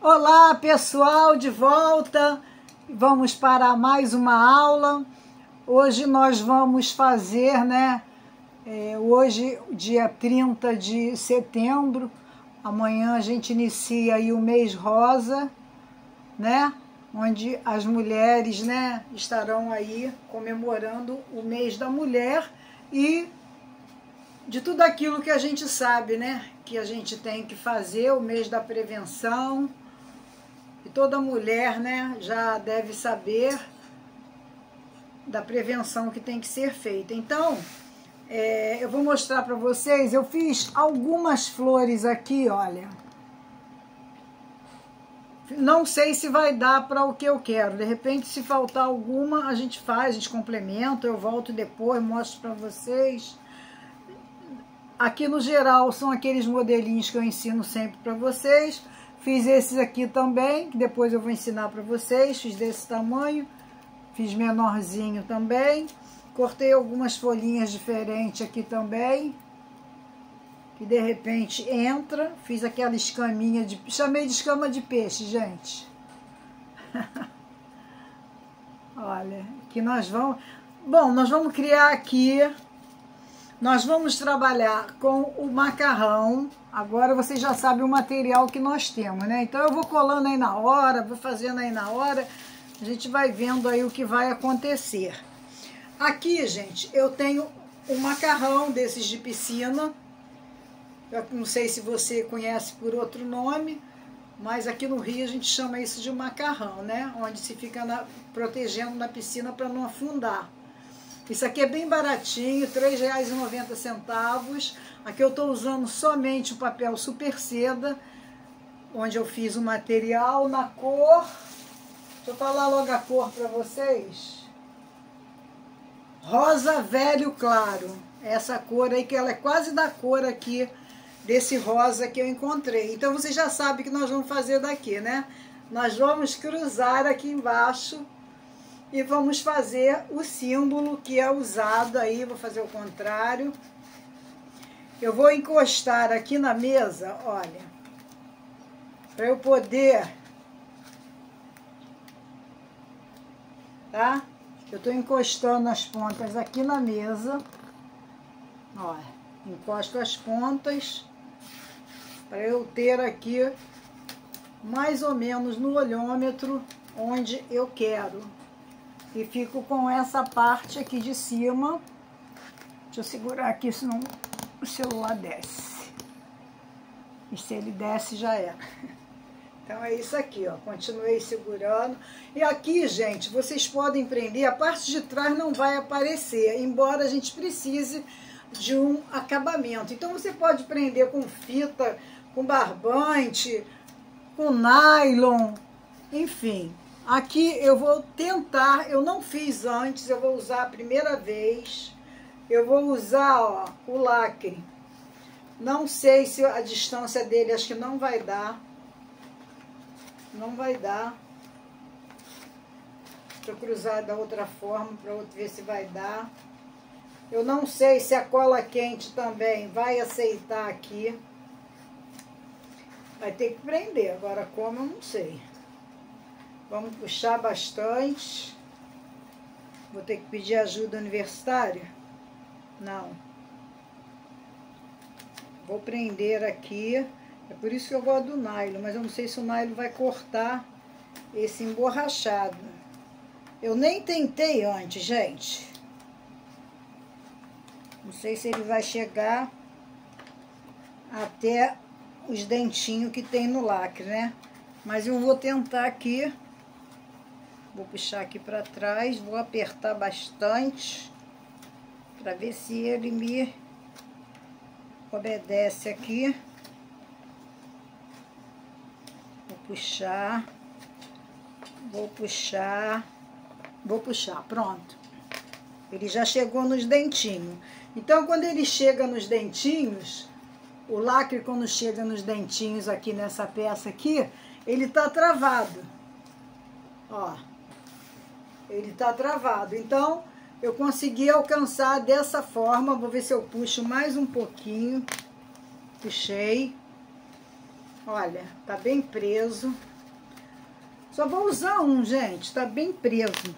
Olá pessoal, de volta, vamos para mais uma aula. Hoje nós vamos fazer, hoje dia 30 de setembro, amanhã a gente inicia aí o mês rosa, onde as mulheres, estarão aí comemorando o mês da mulher e de tudo aquilo que a gente sabe, que a gente tem que fazer, o mês da prevenção. E toda mulher, já deve saber da prevenção que tem que ser feita. Então, eu vou mostrar para vocês, eu fiz algumas flores aqui, olha. Não sei se vai dar para o que eu quero. De repente, se faltar alguma, a gente faz, a gente complementa, eu volto depois, mostro para vocês. Aqui no geral são aqueles modelinhos que eu ensino sempre para vocês. Fiz esses aqui também, que depois eu vou ensinar para vocês. Fiz desse tamanho, fiz menorzinho também. Cortei algumas folhinhas diferentes aqui também, que de repente entra. Fiz aquela escaminha, chamei de escama de peixe, gente. Olha, aqui nós vamos... Bom, nós vamos criar aqui... Nós vamos trabalhar com o macarrão. Agora vocês já sabem o material que nós temos, Então eu vou colando aí na hora, vou fazendo aí na hora. A gente vai vendo aí o que vai acontecer. Aqui, gente, eu tenho um macarrão desses de piscina. Eu não sei se você conhece por outro nome, mas aqui no Rio a gente chama isso de macarrão, Onde se fica protegendo na piscina para não afundar. Isso aqui é bem baratinho, R$ 3,90. Aqui eu estou usando somente o papel super seda, onde eu fiz o material na cor. Deixa eu falar logo a cor para vocês. Rosa velho claro. Essa cor aí, que ela é quase da cor aqui desse rosa que eu encontrei. Então vocês já sabem que nós vamos fazer daqui, Nós vamos cruzar aqui embaixo. E vamos fazer o símbolo que é usado aí, vou fazer o contrário. Eu vou encostar aqui na mesa, olha, para eu poder, Eu tô encostando as pontas aqui na mesa, olha, encosto as pontas, para eu ter aqui mais ou menos no olhômetro onde eu quero. E fico com essa parte aqui de cima. Deixa eu segurar aqui, senão o celular desce. E se ele desce, já era. Então é isso aqui, ó. Continuei segurando. E aqui, gente, vocês podem prender. A parte de trás não vai aparecer, embora a gente precise de um acabamento. Então você pode prender com fita, com barbante, com nylon, enfim. Aqui eu vou tentar, eu não fiz antes, eu vou usar a primeira vez. Eu vou usar, ó, o lacre. Não sei se a distância dele, acho que não vai dar. Não vai dar. Deixa eu cruzar da outra forma para ver se vai dar. Eu não sei se a cola quente também vai aceitar aqui. Vai ter que prender, agora como eu não sei. Vamos puxar bastante. Vou ter que pedir ajuda universitária? Não. Vou prender aqui. É por isso que eu gosto do nylon, mas eu não sei se o nylon vai cortar esse emborrachado. Eu nem tentei antes, gente. Não sei se ele vai chegar até os dentinhos que tem no lacre, Mas eu vou tentar aqui. Vou puxar aqui para trás, vou apertar bastante, para ver se ele me obedece aqui. Vou puxar, pronto. Ele já chegou nos dentinhos. Então, quando ele chega nos dentinhos, o lacre quando chega nos dentinhos aqui nessa peça aqui, ele tá travado. Ó. Ele tá travado, então eu consegui alcançar dessa forma. Vou ver se eu puxo mais um pouquinho. Puxei. Olha, tá bem preso. Só vou usar um, gente, tá bem preso.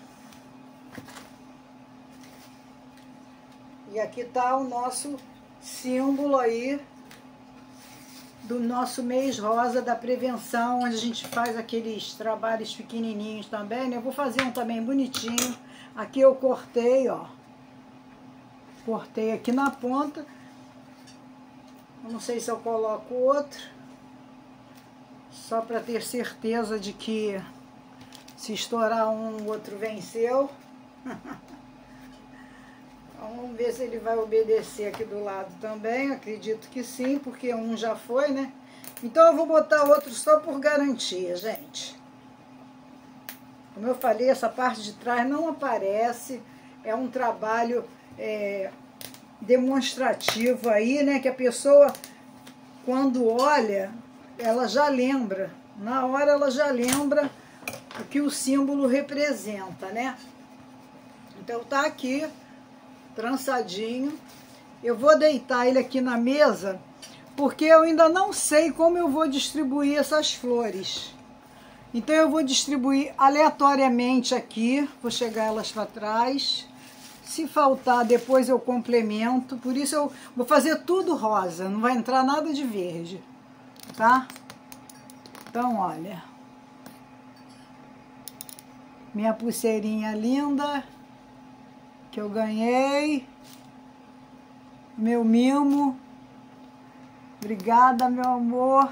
E aqui tá o nosso símbolo aí do nosso mês rosa da prevenção, onde a gente faz aqueles trabalhos pequenininhos também, né? Eu vou fazer um também bonitinho. Aqui eu cortei, ó. Cortei aqui na ponta. Eu não sei se eu coloco outro. Só para ter certeza de que se estourar um, o outro venceu. Vamos ver se ele vai obedecer aqui do lado também. Acredito que sim, porque um já foi, né? Então eu vou botar outro só por garantia, gente. Como eu falei, essa parte de trás não aparece. É um trabalho demonstrativo aí, né? Que a pessoa, quando olha, ela já lembra. Na hora ela já lembra o que o símbolo representa, né? Então tá aqui, trançadinho. Eu vou deitar ele aqui na mesa, porque eu ainda não sei como eu vou distribuir essas flores. Então eu vou distribuir aleatoriamente aqui, vou chegar elas para trás. Se faltar, depois eu complemento. Por isso eu vou fazer tudo rosa, não vai entrar nada de verde, tá? Então, olha. Minha pulseirinha linda, que eu ganhei. Meu mimo. Obrigada, meu amor.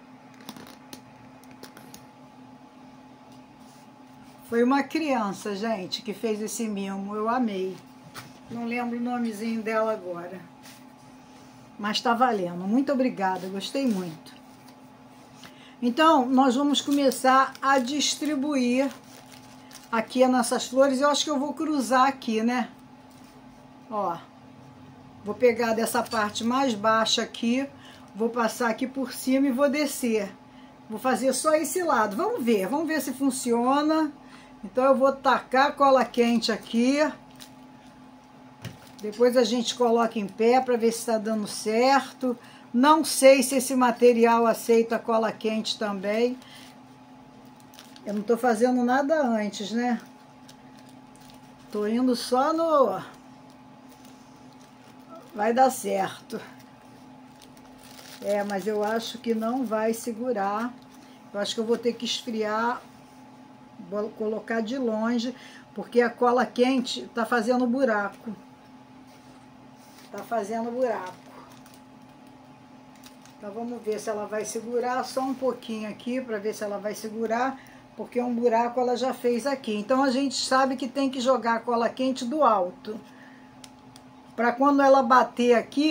Foi uma criança, gente, que fez esse mimo. Eu amei. Não lembro o nomezinho dela agora. Mas tá valendo. Muito obrigada, gostei muito. Então, nós vamos começar a distribuir aqui as nossas flores. Eu acho que eu vou cruzar aqui, né? Ó. Vou pegar dessa parte mais baixa aqui, vou passar aqui por cima e vou descer. Vou fazer só esse lado. Vamos ver se funciona. Então eu vou tacar cola quente aqui. Depois a gente coloca em pé para ver se está dando certo. Não sei se esse material aceita cola quente também. Eu não estou fazendo nada antes, né? Tô indo só no... Vai dar certo. Mas eu acho que não vai segurar. Eu acho que eu vou ter que esfriar, vou colocar de longe, porque a cola quente tá fazendo buraco. Tá fazendo buraco. Então vamos ver se ela vai segurar, só um pouquinho aqui para ver se ela vai segurar, porque um buraco ela já fez aqui. Então a gente sabe que tem que jogar a cola quente do alto. Para quando ela bater aqui,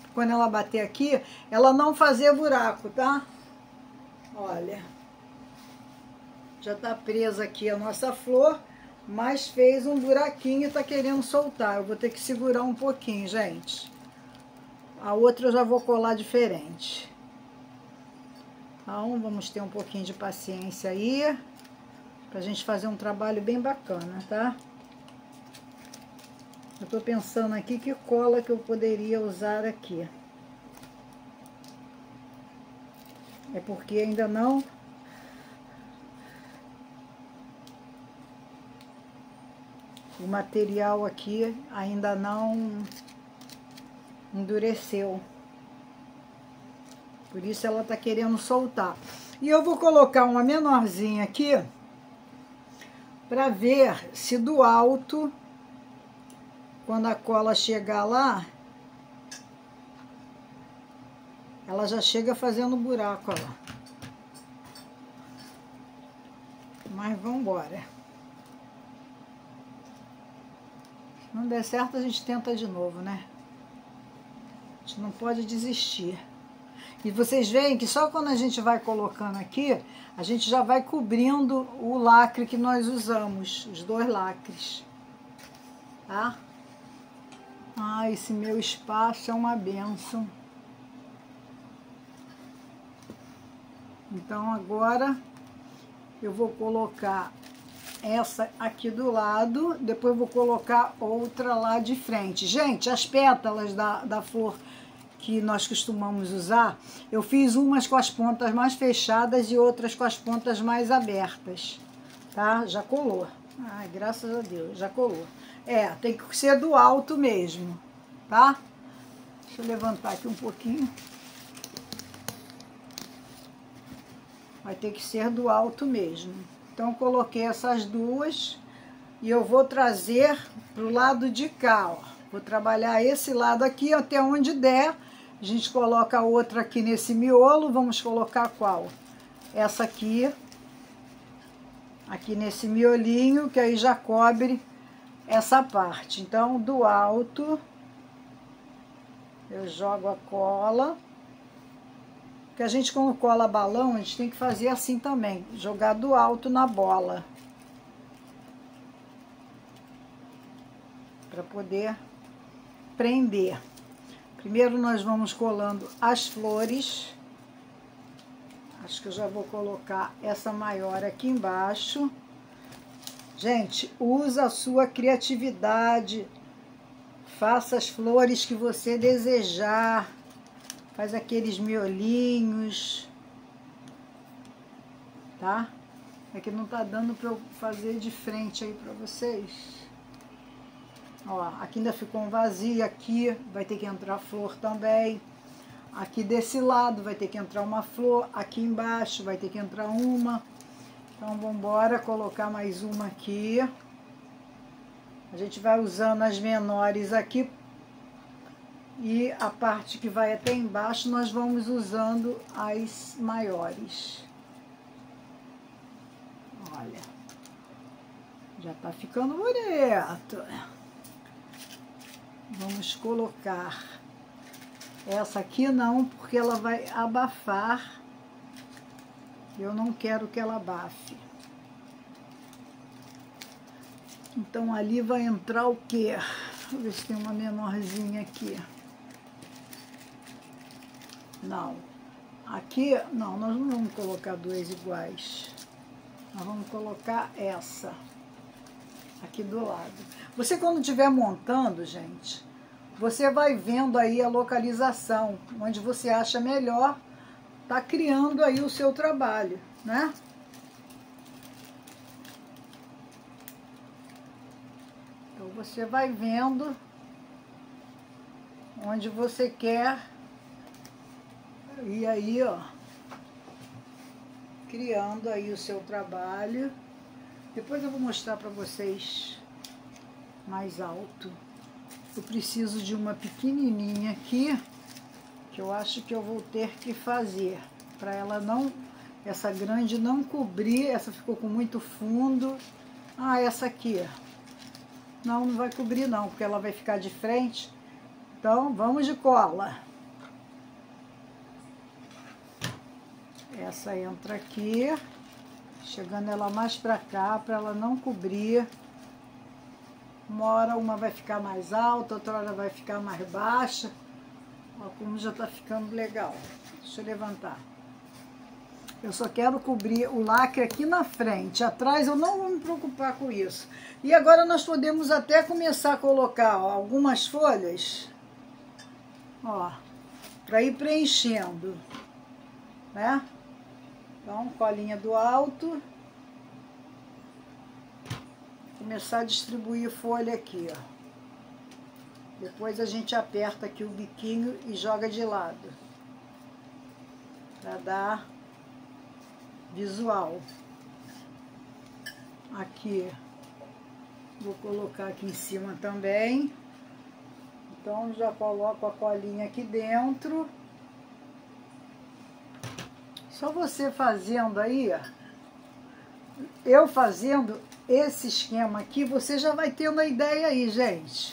ela não fazer buraco, tá? Olha. Já tá presa aqui a nossa flor, mas fez um buraquinho e tá querendo soltar. Eu vou ter que segurar um pouquinho, gente. A outra eu já vou colar diferente. Então, vamos ter um pouquinho de paciência aí, pra gente fazer um trabalho bem bacana, tá? Eu tô pensando aqui que cola que eu poderia usar aqui. É porque ainda não... O material aqui ainda não endureceu. Por isso ela tá querendo soltar. E eu vou colocar uma menorzinha aqui para ver se do alto, quando a cola chegar lá, ela já chega fazendo buraco, ó lá. Mas vamos embora. Se não der certo, a gente tenta de novo, né? A gente não pode desistir. E vocês veem que só quando a gente vai colocando aqui, a gente já vai cobrindo o lacre que nós usamos, os 2 lacres, tá? Ah, esse meu espaço é uma bênção. Então agora eu vou colocar essa aqui do lado, depois vou colocar outra lá de frente. Gente, as pétalas da flor que nós costumamos usar, eu fiz umas com as pontas mais fechadas e outras com as pontas mais abertas. tá? Já colou. Ai, graças a Deus, já colou. É, tem que ser do alto mesmo, tá? Deixa eu levantar aqui um pouquinho. Vai ter que ser do alto mesmo. Então, coloquei essas duas e eu vou trazer pro lado de cá, ó. Vou trabalhar esse lado aqui até onde der. A gente coloca a outra aqui nesse miolo. Vamos colocar qual? Essa aqui. Aqui nesse miolinho, que aí já cobre essa parte. Então, do alto, eu jogo a cola. Porque a gente, quando cola balão, a gente tem que fazer assim também. Jogar do alto na bola. Para poder prender. Primeiro nós vamos colando as flores. Acho que eu já vou colocar essa maior aqui embaixo. Gente, usa a sua criatividade. Faça as flores que você desejar. Faz aqueles miolinhos. Tá? É que não tá dando para eu fazer de frente aí para vocês. Ó, aqui ainda ficou um vazio, aqui vai ter que entrar flor também. Aqui desse lado vai ter que entrar uma flor, aqui embaixo vai ter que entrar uma. Então, vamos embora colocar mais uma aqui. A gente vai usando as menores aqui. E a parte que vai até embaixo, nós vamos usando as maiores. Olha, já tá ficando bonito. Vamos colocar essa aqui não, porque ela vai abafar. Eu não quero que ela abafe. Então, ali vai entrar o quê? Deixa eu ver se tem uma menorzinha aqui. Não. Aqui, não, nós não vamos colocar duas iguais. Nós vamos colocar essa aqui do lado. Você, quando estiver montando, gente, você vai vendo aí a localização, onde você acha melhor, tá criando aí o seu trabalho, né? Então, você vai vendo onde você quer, e aí, ó, criando aí o seu trabalho. Depois eu vou mostrar para vocês mais alto. Eu preciso de uma pequenininha aqui, que eu acho que eu vou ter que fazer, para ela não, essa grande não cobrir, essa ficou com muito fundo. Ah, essa aqui, não, não vai cobrir não, porque ela vai ficar de frente. Então, vamos de cola. Essa entra aqui, chegando ela mais para cá, para ela não cobrir. Uma hora uma vai ficar mais alta, outra hora vai ficar mais baixa. Ó, como já tá ficando legal. Deixa eu levantar. Eu só quero cobrir o lacre aqui na frente. Atrás eu não vou me preocupar com isso. E agora nós podemos até começar a colocar, ó, algumas folhas, ó, para ir preenchendo, né? Então, colinha do alto. Começar a distribuir folha aqui, ó. Depois a gente aperta aqui o biquinho e joga de lado, para dar visual. Aqui, vou colocar aqui em cima também. Então, já coloco a colinha aqui dentro. Só você fazendo aí, ó. Eu fazendo esse esquema aqui, você já vai tendo a ideia aí, gente,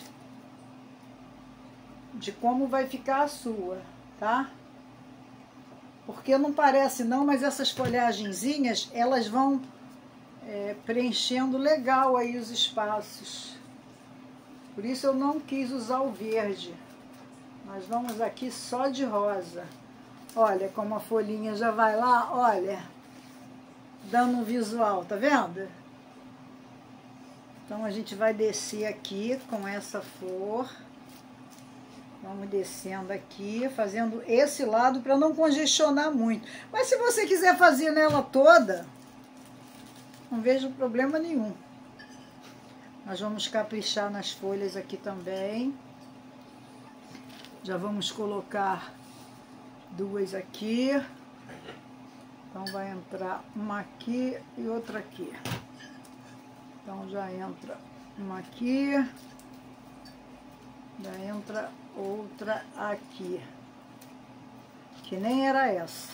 de como vai ficar a sua, tá? Porque não parece não, mas essas folhagenzinhas, elas vão preenchendo legal aí os espaços. Por isso eu não quis usar o verde. Nós vamos aqui só de rosa. Olha como a folhinha já vai lá, olha, dando um visual, tá vendo? Então, a gente vai descer aqui com essa flor. Vamos descendo aqui, fazendo esse lado para não congestionar muito. Mas se você quiser fazer nela toda, não vejo problema nenhum. Nós vamos caprichar nas folhas aqui também. Já vamos colocar duas aqui. Então vai entrar uma aqui e outra aqui. Então já entra uma aqui, já entra outra aqui, que nem era essa,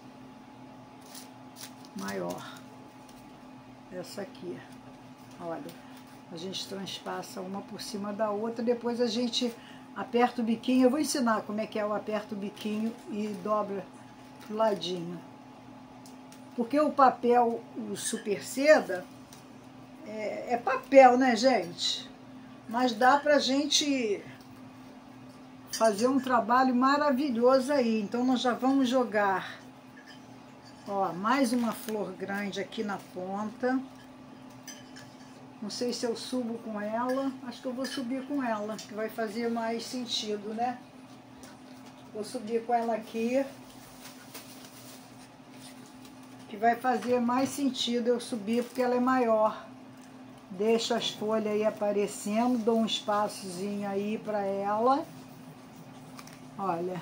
maior, essa aqui. Olha, a gente transpassa uma por cima da outra, depois a gente aperta o biquinho. Eu vou ensinar como é que é o aperta o biquinho e dobra pro ladinho. Porque o papel, o super seda, é papel, né, gente? Mas dá pra gente fazer um trabalho maravilhoso aí. Então nós já vamos jogar, ó, mais uma flor grande aqui na ponta. Não sei se eu subo com ela, acho que eu vou subir com ela, que vai fazer mais sentido, né? Vou subir com ela aqui, que vai fazer mais sentido eu subir, porque ela é maior. Deixo as folhas aí aparecendo, dou um espaçozinho aí para ela. Olha,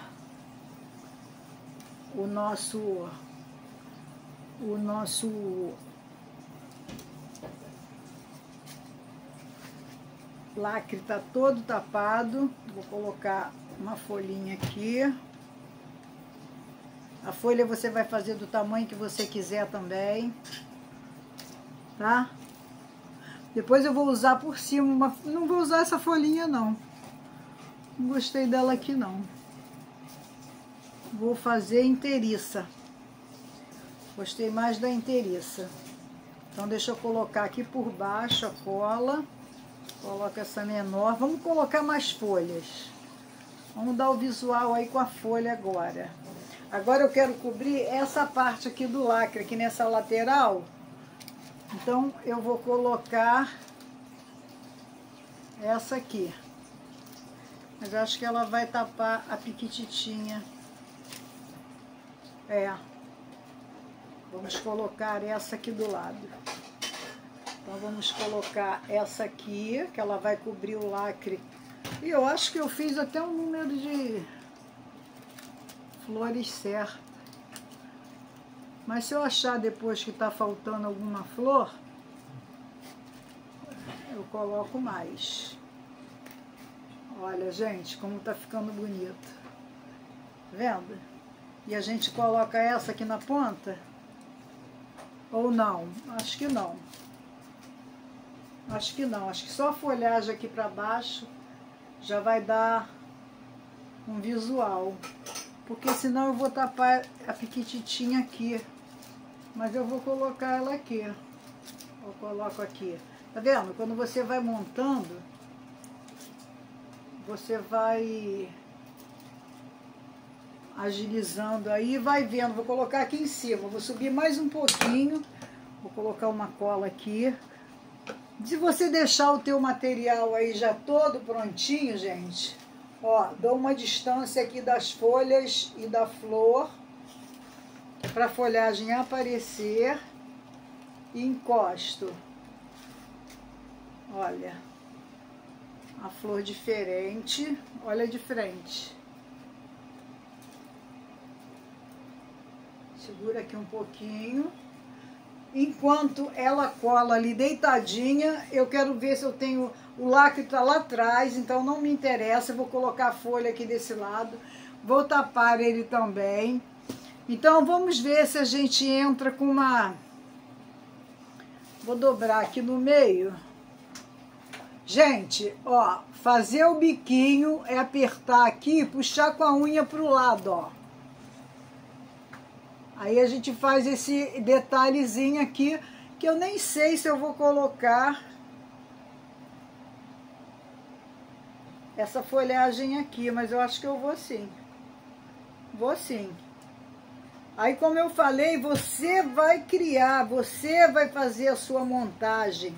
o nosso lacre tá todo tapado. Vou colocar uma folhinha aqui. A folha você vai fazer do tamanho que você quiser também, tá? Depois eu vou usar por cima, não vou usar essa folhinha não. Não gostei dela aqui não. Vou fazer inteiriça. Gostei mais da inteiriça. Então deixa eu colocar aqui por baixo a cola. Coloca essa menor. Vamos colocar mais folhas. Vamos dar o visual aí com a folha agora. Agora eu quero cobrir essa parte aqui do lacre, aqui nessa lateral. Então eu vou colocar essa aqui. Mas acho que ela vai tapar a piquititinha. Vamos colocar essa aqui do lado. Então vamos colocar essa aqui, que ela vai cobrir o lacre. E eu acho que eu fiz até um número de flores certo. Mas se eu achar depois que tá faltando alguma flor, eu coloco mais. Olha, gente, como tá ficando bonito. Tá vendo? E a gente coloca essa aqui na ponta? Ou não? Acho que não. Acho que não. Acho que só a folhagem aqui para baixo já vai dar um visual. Porque senão eu vou tapar a piquititinha aqui. Mas eu vou colocar ela aqui. Eu coloco aqui. Tá vendo? Quando você vai montando, você vai agilizando aí, vai vendo. Vou colocar aqui em cima, vou subir mais um pouquinho, vou colocar uma cola aqui. Se você deixar o teu material aí já todo prontinho, gente, ó, dou uma distância aqui das folhas e da flor, para a folhagem aparecer, e encosto. Olha, a flor diferente, olha de frente. Segura aqui um pouquinho. Enquanto ela cola ali deitadinha, eu quero ver se eu tenho... O lacre tá lá atrás, então não me interessa. Eu vou colocar a folha aqui desse lado. Vou tapar ele também. Então vamos ver se a gente entra com uma... Vou dobrar aqui no meio. Gente, ó, fazer o biquinho é apertar aqui e puxar com a unha pro lado, ó. Aí a gente faz esse detalhezinho aqui, que eu nem sei se eu vou colocar essa folhagem aqui, mas eu acho que eu vou sim. Vou sim. Aí, como eu falei, você vai criar, você vai fazer a sua montagem.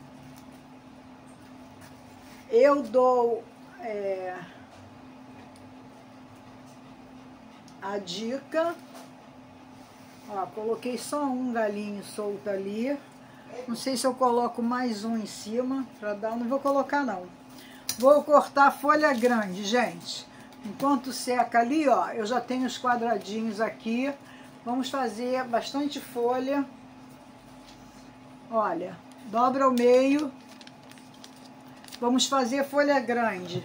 Eu dou a dica. Ó, coloquei só um galinho solto ali. Não sei se eu coloco mais um em cima para dar, não vou colocar não. Vou cortar folha grande, gente. Enquanto seca ali, ó, eu já tenho os quadradinhos aqui. Vamos fazer bastante folha. Olha, dobra ao meio. Vamos fazer folha grande.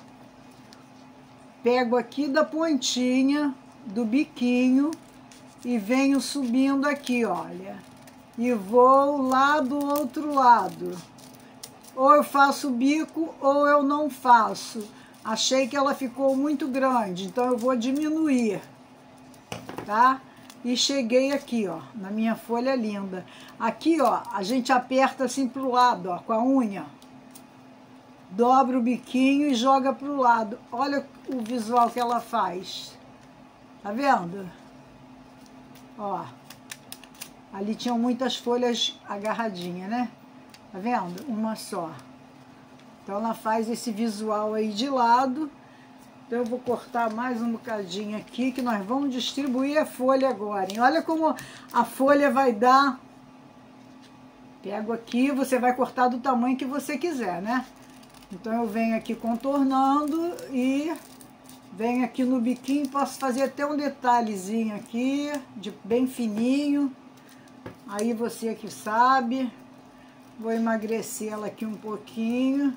Pego aqui da pontinha, do biquinho, e venho subindo aqui, olha. E vou lá do outro lado. Ou eu faço o bico, ou eu não faço. Achei que ela ficou muito grande, então eu vou diminuir, tá? E cheguei aqui, ó, na minha folha linda. Aqui, ó, a gente aperta assim pro lado, ó, com a unha. Dobra o biquinho e joga pro lado. Olha o visual que ela faz. Tá vendo? Ó. Ali tinham muitas folhas agarradinhas, né? Tá vendo? Uma só. Então ela faz esse visual aí de lado. Então eu vou cortar mais um bocadinho aqui, que nós vamos distribuir a folha agora, hein? Olha como a folha vai dar. Pego aqui, você vai cortar do tamanho que você quiser, né? Então eu venho aqui contornando e venho aqui no biquinho, posso fazer até um detalhezinho aqui, bem fininho. Aí você que sabe. Vou emagrecer ela aqui um pouquinho.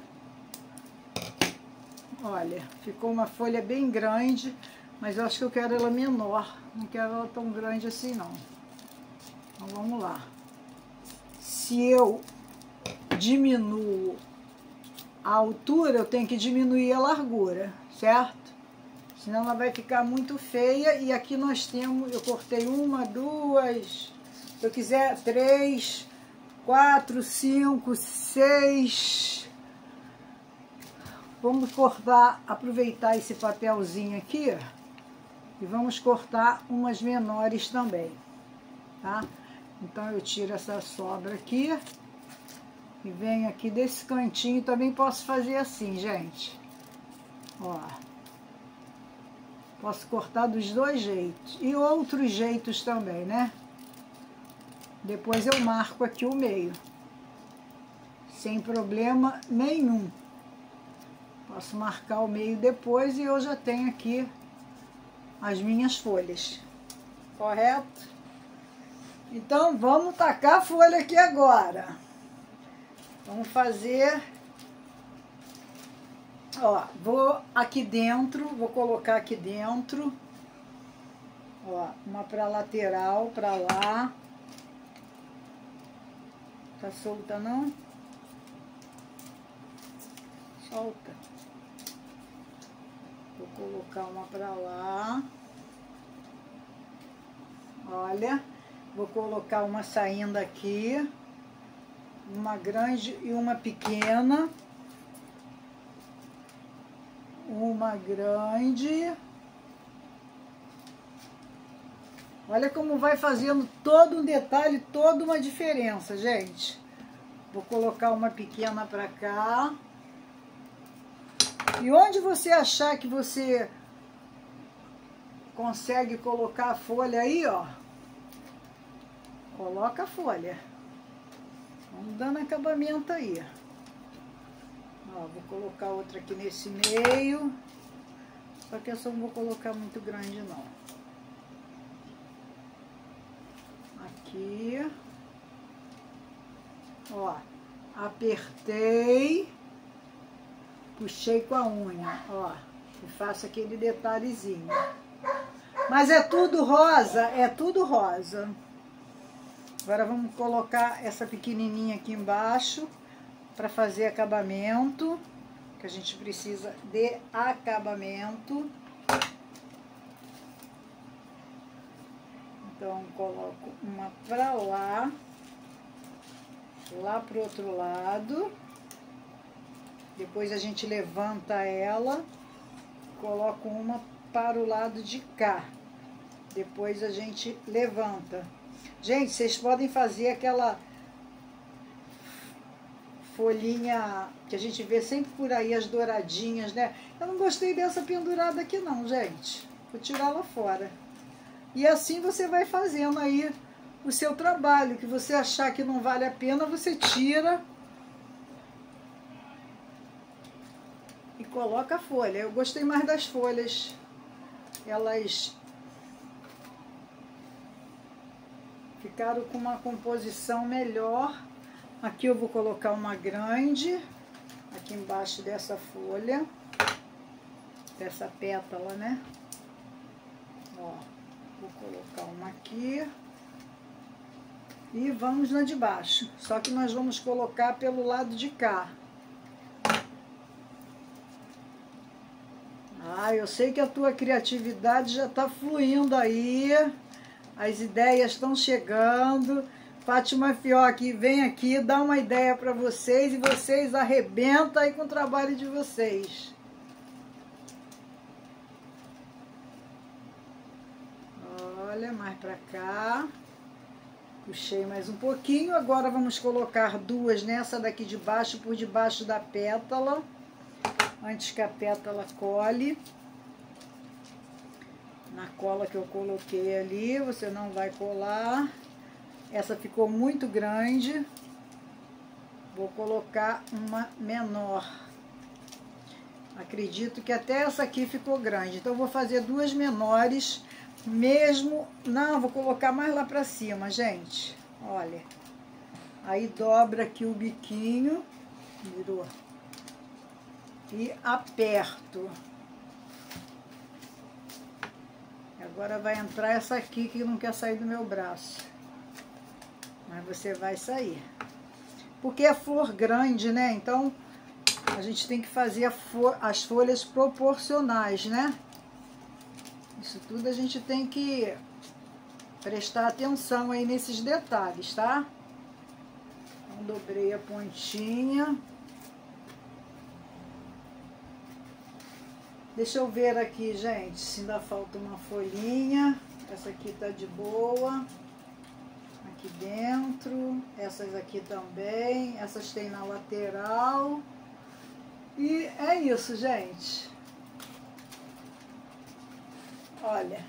Olha, ficou uma folha bem grande, mas eu acho que eu quero ela menor. Não quero ela tão grande assim, não. Então vamos lá. Se eu diminuo a altura, eu tenho que diminuir a largura, certo? Senão ela vai ficar muito feia. E aqui nós temos, eu cortei uma, duas, se eu quiser, 3, 4, 5, 6. Vamos cortar, aproveitar esse papelzinho aqui e vamos cortar umas menores também, tá? Então eu tiro essa sobra aqui e venho aqui desse cantinho. Também posso fazer assim, gente. Ó. Posso cortar dos dois jeitos. E outros jeitos também, né? Depois eu marco aqui o meio. Sem problema nenhum. Posso marcar o meio depois e eu já tenho aqui as minhas folhas. Correto? Então, vamos tacar a folha aqui agora. Vamos fazer... Ó, vou aqui dentro, vou colocar aqui dentro. Ó, uma pra lateral, pra lá. Tá solta, não? Solta. Vou colocar uma pra lá. Olha, vou colocar uma saindo aqui. Uma grande e uma pequena. Uma grande. Olha como vai fazendo todo um detalhe, toda uma diferença, gente. Vou colocar uma pequena pra cá. E onde você achar que você consegue colocar a folha aí, ó, coloca a folha. Vamos dando acabamento aí. Ó, vou colocar outra aqui nesse meio. Só que essa eu não vou colocar muito grande, não. Aqui. Ó, apertei. Puxei com a unha, ó. E faço aquele detalhezinho. Mas é tudo rosa, é tudo rosa. Agora vamos colocar essa pequenininha aqui embaixo para fazer acabamento, que a gente precisa de acabamento. Então, coloco uma pra lá, lá pro outro lado. Depois a gente levanta ela, coloco uma para o lado de cá. Depois a gente levanta. Gente, vocês podem fazer aquela folhinha que a gente vê sempre por aí, as douradinhas, né? Eu não gostei dessa pendurada aqui não, gente. Vou tirar ela fora. E assim você vai fazendo aí o seu trabalho. Que você achar que não vale a pena, você tira e coloca a folha. Eu gostei mais das folhas. Elas ficaram com uma composição melhor. Aqui eu vou colocar uma grande, aqui embaixo dessa folha, dessa pétala, né? Ó, vou colocar uma aqui. E vamos na de baixo. Só que nós vamos colocar pelo lado de cá. Ah, eu sei que a tua criatividade já tá fluindo aí. As ideias estão chegando. Fátima Fioc, vem aqui, dá uma ideia para vocês e vocês arrebentam aí com o trabalho de vocês. Olha, mais para cá. Puxei mais um pouquinho. Agora vamos colocar duas nessa daqui de baixo, por debaixo da pétala. Antes que a pétala cole. Na cola que eu coloquei ali, você não vai colar. Essa ficou muito grande. Vou colocar uma menor. Acredito que até essa aqui ficou grande. Então, vou fazer duas menores mesmo. Não, vou colocar mais lá pra cima, gente. Olha. Aí, dobra aqui o biquinho. Virou. E aperto. Agora vai entrar essa aqui que não quer sair do meu braço. Mas você vai sair. Porque é flor grande, né? Então, a gente tem que fazer as folhas proporcionais, né? Isso tudo a gente tem que prestar atenção aí nesses detalhes, tá? Então, dobrei a pontinha. Deixa eu ver aqui, gente, se ainda falta uma folhinha. Essa aqui tá de boa. Aqui dentro. Essas aqui também. Essas tem na lateral. E é isso, gente. Olha.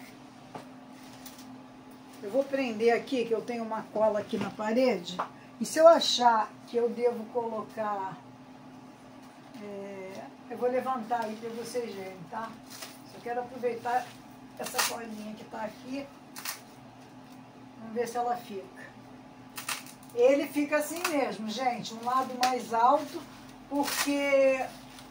Eu vou prender aqui, que eu tenho uma cola aqui na parede. E se eu achar que eu devo colocar... eu vou levantar aí para vocês verem, tá? Só quero aproveitar essa colinha que tá aqui. Vamos ver se ela fica. Ele fica assim mesmo, gente. Um lado mais alto, porque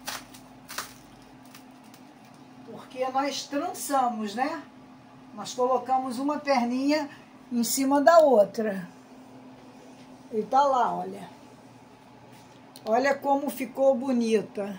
nós trançamos, né? Nós colocamos uma perninha em cima da outra. E tá lá, olha. Olha como ficou bonita.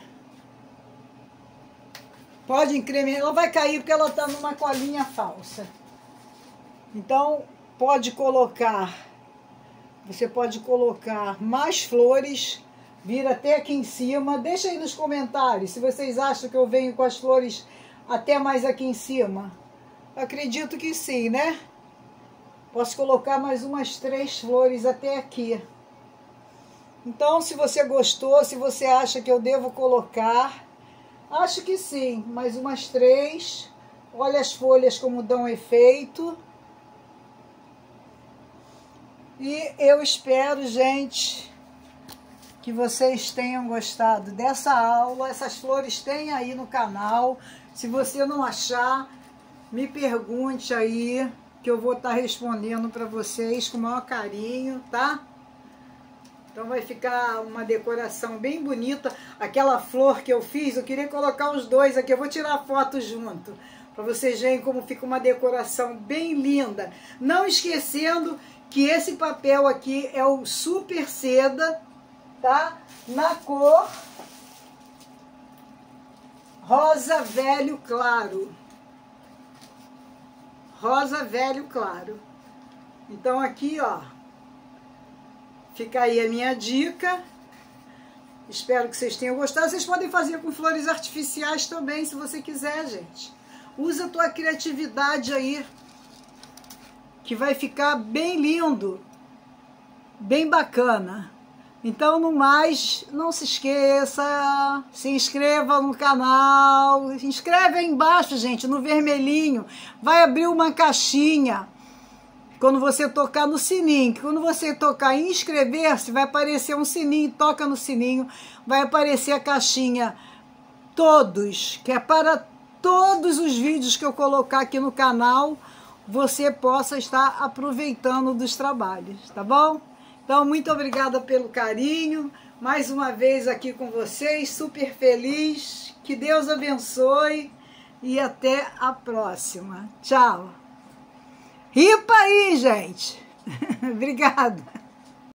Pode incrementar. Ela vai cair porque ela tá numa colinha falsa. Então, pode colocar. Você pode colocar mais flores. Vir até aqui em cima. Deixa aí nos comentários se vocês acham que eu venho com as flores até mais aqui em cima. Acredito que sim, né? Posso colocar mais umas 3 flores até aqui. Então, se você gostou, se você acha que eu devo colocar, acho que sim, mais umas 3. Olha as folhas como dão efeito. E eu espero, gente, que vocês tenham gostado dessa aula. Essas flores tem aí no canal. Se você não achar, me pergunte aí, que eu vou estar respondendo para vocês com o maior carinho, tá? Então vai ficar uma decoração bem bonita. Aquela flor que eu fiz, eu queria colocar os dois aqui. Eu vou tirar a foto junto, para vocês verem como fica uma decoração bem linda. Não esquecendo que esse papel aqui é o Super Seda, tá? Na cor rosa velho claro. Rosa velho claro. Então aqui, ó, fica aí a minha dica. Espero que vocês tenham gostado. Vocês podem fazer com flores artificiais também, se você quiser, gente. Usa a tua criatividade aí, que vai ficar bem lindo, bem bacana. Então, no mais, não se esqueça, se inscreva no canal, se inscreve aí embaixo, gente, no vermelhinho, vai abrir uma caixinha quando você tocar no sininho, que quando você tocar em inscrever-se, vai aparecer um sininho, toca no sininho, vai aparecer a caixinha todos, que é para todos os vídeos que eu colocar aqui no canal, você possa estar aproveitando dos trabalhos, tá bom? Então, muito obrigada pelo carinho, mais uma vez aqui com vocês, super feliz, que Deus abençoe e até a próxima. Tchau! Ripa aí, gente! Obrigada!